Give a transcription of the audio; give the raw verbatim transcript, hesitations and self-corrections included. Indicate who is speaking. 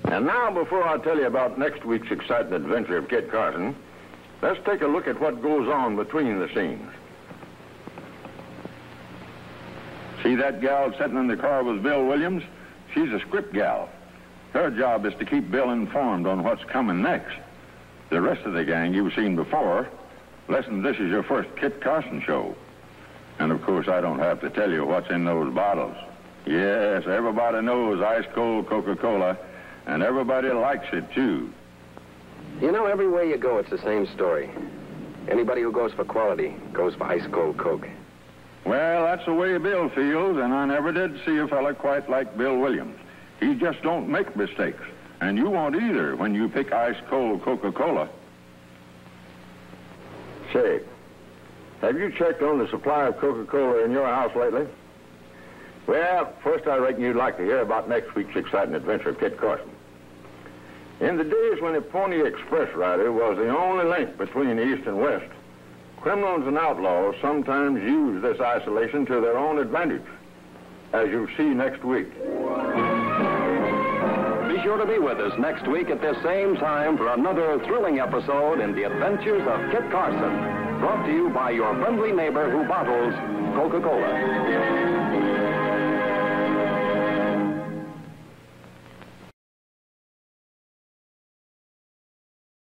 Speaker 1: And now, before I tell you about next week's exciting adventure of Kit Carson, let's take a look at what goes on between the scenes. See that gal sitting in the car with Bill Williams? She's a script gal. Her job is to keep Bill informed on what's coming next. The rest of the gang you've seen before. Listen, this is your first Kit Carson show. And, of course, I don't have to tell you what's in those bottles. Yes, everybody knows ice-cold Coca-Cola, and everybody likes it, too.
Speaker 2: You know, everywhere you go, it's the same story. Anybody who goes for quality goes for ice-cold Coke.
Speaker 1: Well, that's the way Bill feels, and I never did see a fella quite like Bill Williams. He just don't make mistakes, and you won't either when you pick ice-cold Coca-Cola. Say, have you checked on the supply of Coca-Cola in your house lately? Well, first I reckon you'd like to hear about next week's exciting adventure of Kit Carson. In the days when a Pony Express rider was the only link between East and West, criminals and outlaws sometimes use this isolation to their own advantage, as you'll see next week.
Speaker 3: Be sure to be with us next week at this same time for another thrilling episode in the adventures of Kit Carson, brought to you by your friendly neighbor who bottles Coca-Cola.